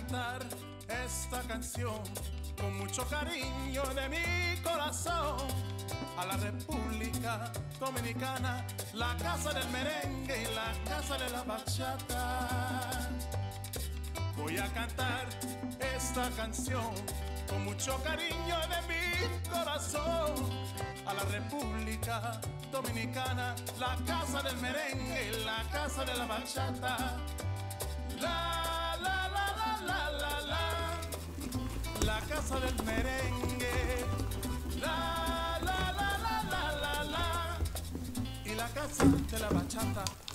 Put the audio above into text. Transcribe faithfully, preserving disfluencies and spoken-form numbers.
cantar esta canción con mucho cariño de mi corazón a la República Dominicana, la casa del merengue y la casa de la bachata. Voy a cantar esta canción con mucho cariño de mi corazón a la República Dominicana, la casa del merengue y la casa de la bachata. La, la, la, la, la, la, la, la casa del merengue. La, la, la, la, la, la, la, y la casa de la bachata.